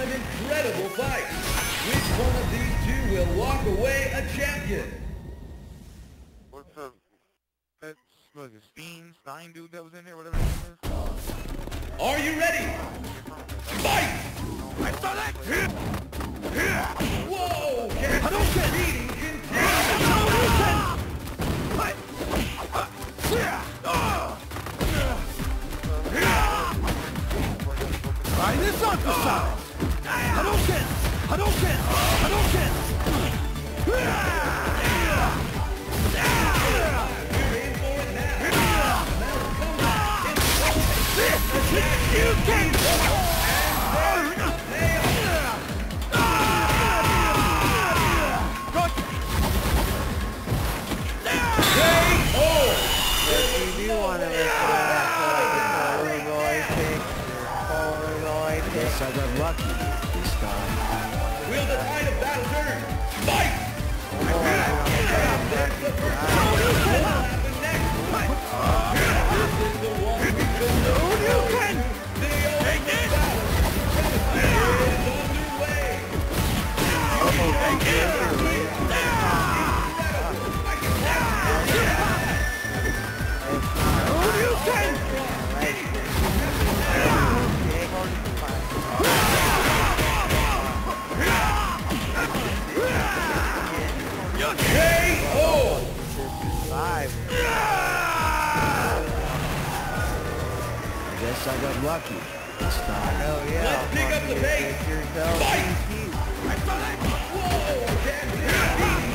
an incredible fight. Which one of these two will walk away a champion? What's up? That was a Stein dude that was in there, whatever his name is. Are you ready? Fight! I saw that! Whoa! Captain's beating continues! Try this on for size! Hadouken! Hadouken! Hadouken! You can! Guess I got lucky this time. Will the tide of battle turn? Fight! There's the first what will happen next? This is the one we could know. The ultimate battle is underway. Guess I got lucky this time. Hell yeah. Let's pick up the pace. Fight! Whoa! Captain